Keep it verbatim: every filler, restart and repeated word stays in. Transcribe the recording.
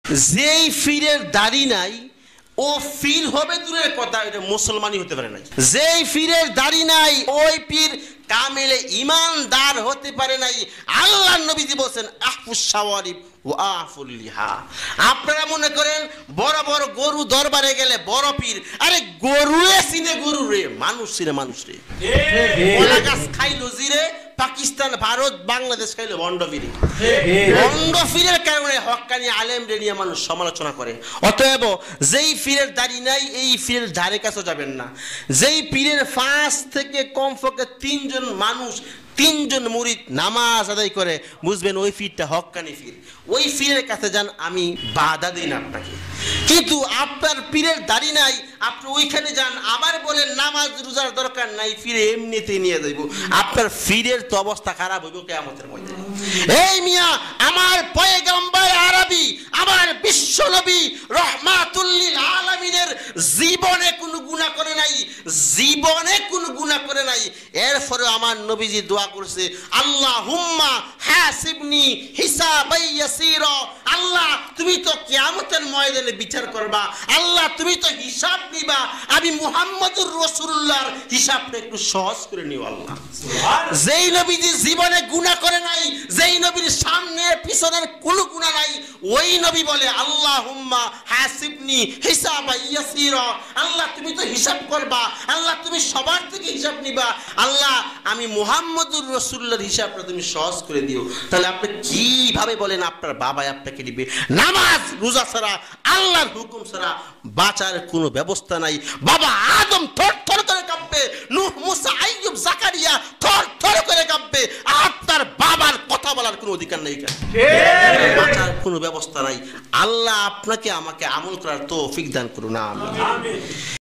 যেই ফিরের দাড়ি নাই ও ফির হবে দূরের কথা, এটা মুসলমানই হতে পারে না। যেই ফিরের দাড়ি নাই ওই পীর কামেলে ইমানদার হতে পারে নাই। আল্লাহ নবীজি বলেন আহফুস শাওয়ারিব ওয়া আফুল লিহা। আপনারা মনে করেন বড় বড় গরু দরবারে গেলে বড় পীর, আরে গরুয়ে চিনে গরু রে, মানুষ চিনে মানুষ রে। কলা গাছ খাইলো জিরে, পাকিস্তান ভারত বাংলাদেশ খাইলো বন্ড ফিরে। বন্ড ফিরের কারণে হক্কানি আলেম রেনিয়া মানুষ সমালোচনা করে। অতএব যেই পীরের দাড়ি নাই এই পীরের ধারে কাছে যাবেন না। যেই পীরের পাঁচ থেকে কমপক্ষে তিনজন মানুষ, তিনজন মুরিদ নামাজ আদায় করে, বুঝবেন ওই পীরটা হক্কানি পীর। ওই পীরের কাছে যান, আমি বাধা দিই না আপনাকে। কিন্তু আপনার পীরের দাড়ি নাই, আপনি ওইখানে যান আবার বলেন নামাজ রোজার দরকার নাই, ফিরে এমনিতেই নিয়ে যাইব, আপনার পীরের তো অবস্থা খারাপ হইব কিয়ামতের ময়দানে। এই মিয়া, আমার পয়গম্বর আরবি, আমার বিশ্ব নবী রহমাতুল লিল আলামিনের জীবনে কোনো গুনাহ করে নাই, জীবনে কোনো গুনাহ করে নাই। এরপরে আমার নবীজি দোয়া করছে, আল্লাহুম্মা হাসিবনি হিসাবাই ইয়াসীরা। আল্লাহ তুমি তো কিয়ামতের ময়দানে বিচার করবা, আল্লাহ তুমি তো হিসাব নিবা, আমি মুহাম্মদুর রাসূলুল্লাহর হিসাবটা একটু সহজ করে নিও আল্লাহ। যেই নবীজি জীবনে গুনাহ করে নাই, যেই নবীর সামনে পিছনের কোনো গুনাহ নাই, ওই নবী বলে আল্লাহুম্মা হাসিবনি হিসাবাই ইয়াসীরা। আল্লাহ তুমি তো হিসাব করবা, আল্লাহ তুমি সবার থেকে হিসাব নিবা, আল্লাহ আমি মুহাম্মদুর রাসূলুল্লাহর হিসাবটা তুমি সহজ করে দিও। তাহলে আপনি কিভাবে বলেন আপনার বাবা আপনাকে দিবে? নামাজ রোজা ছাড়া, আল্লাহর হুকুম ছাড়া বাঁচার কোনো ব্যবস্থা নাই। বাবা আদম থর থর করে কাঁপবে, নূহ মুসা আইয়ুব জাকারিয়া থর থর করে কাঁপবে, আপনার বাবার কথা বলার কোনো অধিকার নেই, বাঁচার কোনো ব্যবস্থা নাই। আল্লাহ আপনাকে আমাকে আমল করার তৌফিক দান করুন, আমিন।